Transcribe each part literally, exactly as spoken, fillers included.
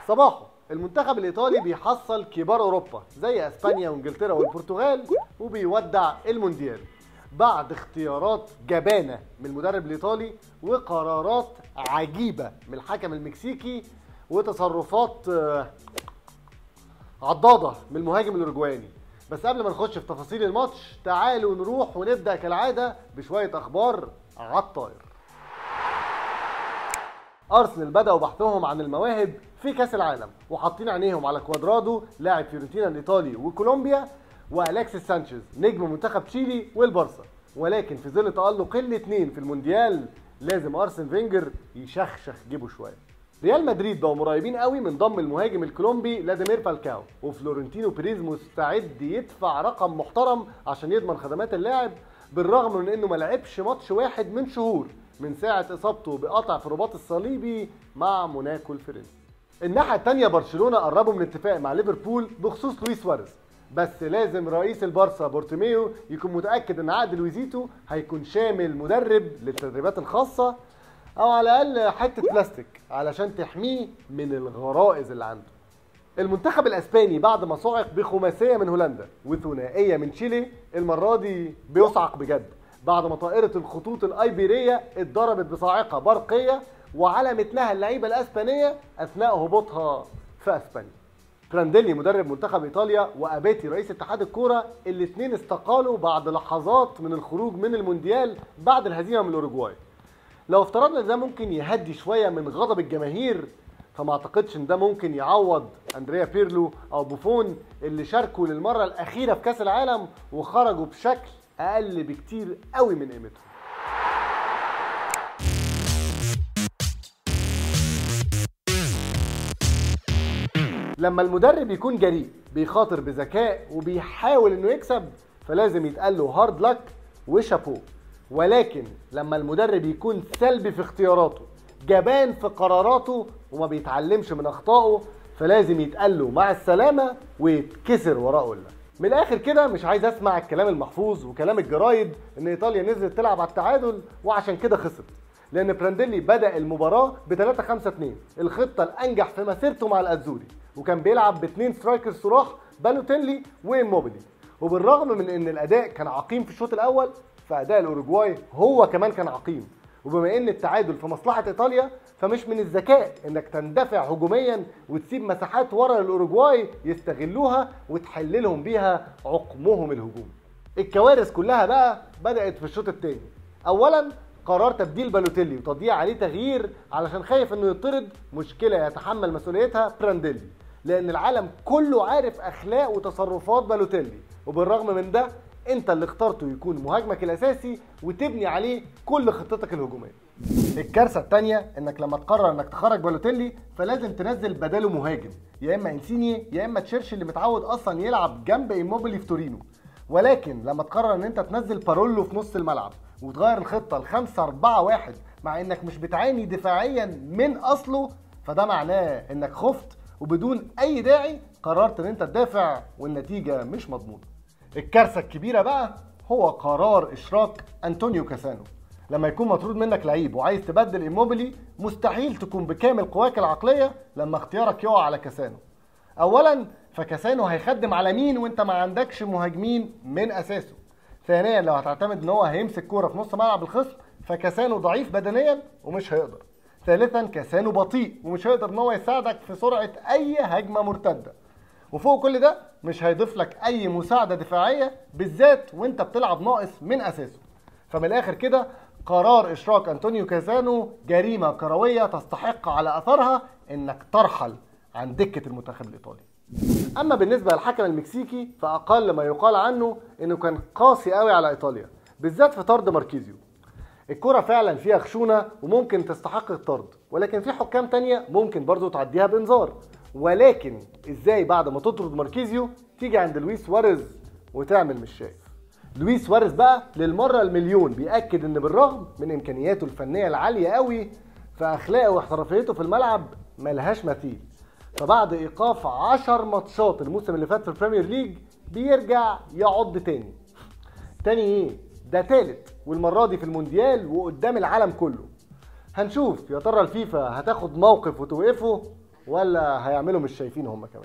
صباحه المنتخب الايطالي بيحصل كبار اوروبا زي اسبانيا وانجلترا والبرتغال وبيودع المونديال بعد اختيارات جبانه من المدرب الايطالي وقرارات عجيبه من الحكم المكسيكي وتصرفات عضاضه من المهاجم الاوروجواني. بس قبل ما نخش في تفاصيل الماتش تعالوا نروح ونبدا كالعاده بشويه اخبار على الطاير. ارسنال بداوا بحثهم عن المواهب في كاس العالم وحاطين عينيهم على كوادرادو لاعب فيورنتينا الايطالي وكولومبيا والكسيس سانشيز نجم منتخب تشيلي والبارسا، ولكن في ظل تألق الاثنين في المونديال لازم ارسن فينجر يشخشخ جيبه شويه. ريال مدريد بقوا مريبين قوي من ضم المهاجم الكولومبي لاديمير فالكاو، وفلورنتينو بيريز مستعد يدفع رقم محترم عشان يضمن خدمات اللاعب بالرغم من انه ما لعبش ماتش واحد من شهور من ساعه اصابته بقطع في الرباط الصليبي مع موناكو الفرنسي. الناحيه الثانيه برشلونه قربوا من اتفاق مع ليفربول بخصوص لويس سواريز، بس لازم رئيس البارسا بورتوميو يكون متاكد ان عقد لويزيتو هيكون شامل مدرب للتدريبات الخاصه او على الاقل حته بلاستيك علشان تحميه من الغرائز اللي عنده. المنتخب الاسباني بعد ما صعق بخماسيه من هولندا وثنائيه من تشيلي المره دي بيصعق بجد بعد ما طائره الخطوط الايبيريه اتضربت بصاعقه برقيه وعلى متنها اللعيبه الاسبانيه اثناء هبوطها في اسبانيا. برانديلي مدرب منتخب ايطاليا واباتي رئيس اتحاد الكوره الاثنين استقالوا بعد لحظات من الخروج من المونديال بعد الهزيمه من الاوروجواي. لو افترضنا ان ده ممكن يهدي شويه من غضب الجماهير فما اعتقدش ان ده ممكن يعوض اندريا بيرلو او بوفون اللي شاركوا للمره الاخيره في كاس العالم وخرجوا بشكل اقل بكتير قوي من قيمتهم. لما المدرب يكون جريء بيخاطر بذكاء وبيحاول انه يكسب فلازم يتقال له هارد لك وشابو، ولكن لما المدرب يكون سلبي في اختياراته جبان في قراراته وما بيتعلمش من اخطائه فلازم يتقال له مع السلامه ويتكسر وراه قله. من الاخر كده مش عايز اسمع الكلام المحفوظ وكلام الجرايد ان ايطاليا نزلت تلعب على التعادل وعشان كده خسرت، لان برانديلي بدا المباراه ب ثلاثة خمسة اثنين الخطه الانجح في مسيرته مع الازوري، وكان بيلعب باثنين سترايكر صراح بالوتيلي وإيموبيلي، وبالرغم من ان الاداء كان عقيم في الشوط الاول فاداء الاوروجواي هو كمان كان عقيم. وبما ان التعادل في مصلحه ايطاليا فمش من الذكاء انك تندفع هجوميا وتسيب مساحات ورا الاوروجواي يستغلوها وتحل لهم بيها عقمهم الهجومي. الكوارث كلها بقى بدات في الشوط الثاني. اولا قرار تبديل بالوتيلي وتضييع عليه تغيير علشان خايف انه يطرد، مشكله يتحمل مسؤوليتها برانديلي لان العالم كله عارف اخلاق وتصرفات بالوتيلي، وبالرغم من ده انت اللي اخترته يكون مهاجمك الاساسي وتبني عليه كل خطتك الهجوميه. الكارثه الثانيه انك لما تقرر انك تخرج بالوتيلي فلازم تنزل بداله مهاجم، يا اما انسيني يا اما تشيرشي اللي متعود اصلا يلعب جنب ايموبيلي في تورينو. ولكن لما تقرر ان انت تنزل بارولو في نص الملعب وتغير الخطه ل خمسة أربعة واحد مع انك مش بتعاني دفاعيا من اصله فده معناه انك خفت وبدون اي داعي قررت ان انت تدافع والنتيجه مش مضمونه. الكارثه الكبيره بقى هو قرار اشراك انطونيو كاسانو. لما يكون مطرود منك لعيب وعايز تبدل ايموبيلي مستحيل تكون بكامل قواك العقليه لما اختيارك يقع على كاسانو. اولا فكاسانو هيخدم على مين وانت ما عندكش مهاجمين من اساسه. ثانيا لو هتعتمد ان هو هيمسك كوره في نص ملعب الخصم فكاسانو ضعيف بدنيا ومش هيقدر. ثالثا كاسانو بطيء ومش هيقدر ان هو يساعدك في سرعه اي هجمه مرتده. وفوق كل ده مش هيضيف لك اي مساعده دفاعيه بالذات وانت بتلعب ناقص من اساسه. فمن الاخر كده قرار اشراك انطونيو كاسانو جريمه كرويه تستحق على اثرها انك ترحل عن دكه المنتخب الايطالي. اما بالنسبه للحكم المكسيكي فاقل ما يقال عنه انه كان قاسي قوي على ايطاليا بالذات في طرد ماركيزيو. الكرة فعلا فيها خشونه وممكن تستحق الطرد، ولكن في حكام تانية ممكن برضو تعديها بانذار. ولكن ازاي بعد ما تطرد ماركيزيو تيجي عند لويس سواريز وتعمل مش شايف؟ لويس سواريز بقى للمره المليون بيأكد ان بالرغم من امكانياته الفنيه العاليه قوي فاخلاقه واحترافيته في الملعب ملهاش مثيل. فبعد ايقاف عشر ماتشات الموسم اللي فات في البريمير ليج بيرجع يعض تاني. تاني ايه؟ ده تالت والمره دي في المونديال وقدام العالم كله. هنشوف يا ترى الفيفا هتاخد موقف وتوقفه ولا هيعملوا مش شايفين هم كمان؟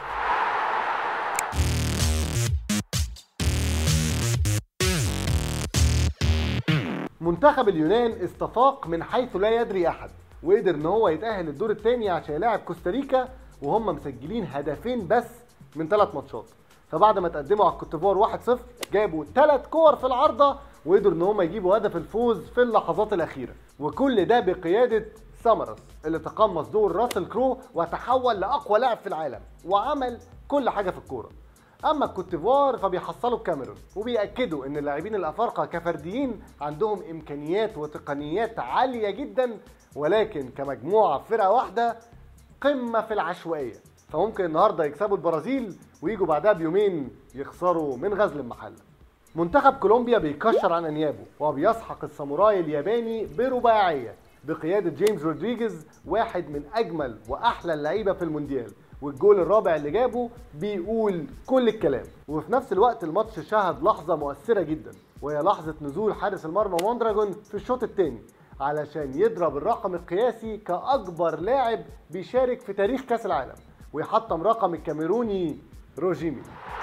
منتخب اليونان استفاق من حيث لا يدري احد، وقدر ان هو يتأهل الدور الثاني عشان يلاعب كوستاريكا وهم مسجلين هدفين بس من ثلاث ماتشات. فبعد ما تقدموا على الكوتيفوار واحد صفر جابوا ثلاث كور في العارضه وقدروا ان هم يجيبوا هدف الفوز في اللحظات الاخيره، وكل ده بقياده سامراس اللي تقمص دور راسل كرو وتحول لاقوى لاعب في العالم وعمل كل حاجه في الكوره. اما الكوتيفوار فبيحصلوا الكاميرون وبيأكدوا ان اللاعبين الافارقه كفرديين عندهم امكانيات وتقنيات عاليه جدا، ولكن كمجموعه فرقه واحده قمه في العشوائيه. فممكن النهارده يكسبوا البرازيل ويجوا بعدها بيومين يخسروا من غزل المحله. منتخب كولومبيا بيكشر عن انيابه وبيسحق الساموراي الياباني برباعيه بقياده جيمس رودريجيز، واحد من اجمل واحلى اللعيبه في المونديال، والجول الرابع اللي جابه بيقول كل الكلام. وفي نفس الوقت الماتش شهد لحظه مؤثره جدا، وهي لحظه نزول حارس المرمى موندراجون في الشوط الثاني علشان يضرب الرقم القياسي كاكبر لاعب بيشارك في تاريخ كاس العالم ويحطم رقم الكاميروني روجيمي.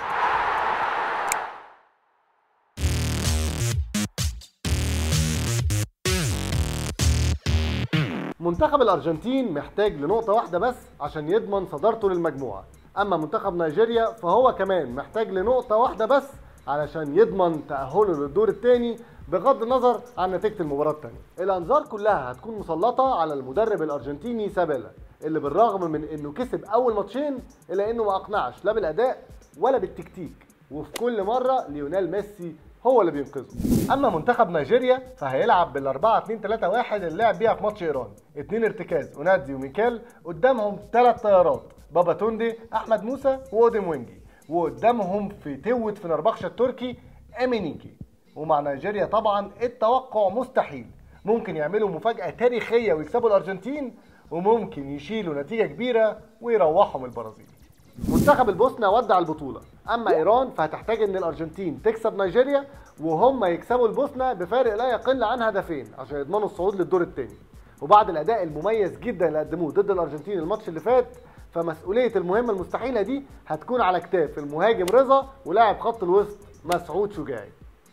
منتخب الارجنتين محتاج لنقطة واحدة بس عشان يضمن صدارته للمجموعة، اما منتخب نيجيريا فهو كمان محتاج لنقطة واحدة بس علشان يضمن تأهله للدور الثاني بغض النظر عن نتيجة المباراة الثانية. الانظار كلها هتكون مسلطة على المدرب الارجنتيني سابيلا، اللي بالرغم من انه كسب اول ماتشين الا انه ما اقنعش لا بالاداء ولا بالتكتيك، وفي كل مرة ليونيل ميسي هو اللي بينقذه. اما منتخب نيجيريا فهيلعب بال أربعة اتنين تلاتة واحد اللي لعب بيها في ماتش ايران، اتنين ارتكاز اونادزي وميكال، قدامهم ثلاث طيارات بابا توندي، احمد موسى واوديم وينجي، وقدامهم في توت فنربخشة التركي امينيكي. ومع نيجيريا طبعا التوقع مستحيل، ممكن يعملوا مفاجأة تاريخية ويكسبوا الارجنتين، وممكن يشيلوا نتيجة كبيرة ويروحوا من البرازيل. منتخب البوسنة ودع البطولة، اما ايران فهتحتاج ان الارجنتين تكسب نيجيريا وهم يكسبوا البوسنة بفارق لا يقل عن هدفين عشان يضمنوا الصعود للدور الثاني. وبعد الاداء المميز جدا اللي قدموه ضد الارجنتين الماتش اللي فات، فمسؤولية المهمة المستحيلة دي هتكون على كتاف المهاجم رضا ولاعب خط الوسط مسعود شجاعي.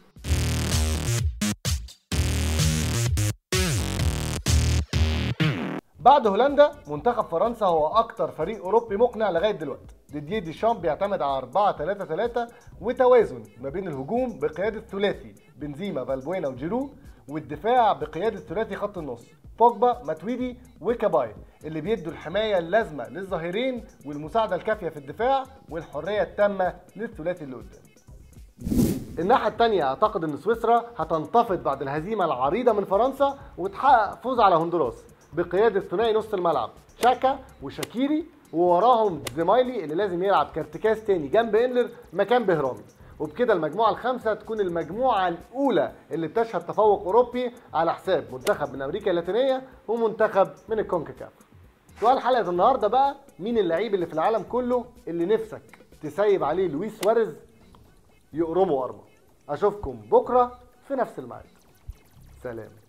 بعد هولندا منتخب فرنسا هو اكتر فريق اوروبي مقنع لغايه دلوقتي. ديديه ديشامب بيعتمد على أربعة تلاتة تلاتة وتوازن ما بين الهجوم بقياده ثلاثي بنزيما فالبوينا وجيرو، والدفاع بقياده ثلاثي خط النص بوجبا ماتويدي وكاباي، اللي بيدوا الحمايه اللازمه للظهيرين والمساعده الكافيه في الدفاع والحريه التامه للثلاثي اللي قدام. الناحيه الثانيه اعتقد ان سويسرا هتنتفض بعد الهزيمه العريضه من فرنسا وتحقق فوز على هندوراس بقياده ثنائي نص الملعب شاكا وشاكيري، ووراهم زمايلي اللي لازم يلعب كارتكاز تاني جنب انلر مكان بهرامي. وبكده المجموعه الخامسه تكون المجموعه الاولى اللي بتشهد تفوق اوروبي على حساب منتخب من امريكا اللاتينيه ومنتخب من الكونكاكاف. سؤال حلقه النهارده بقى، مين اللعيب اللي في العالم كله اللي نفسك تسيب عليه لويس سواريز يقرمه قرمه؟ اشوفكم بكره في نفس الميعاد. سلام.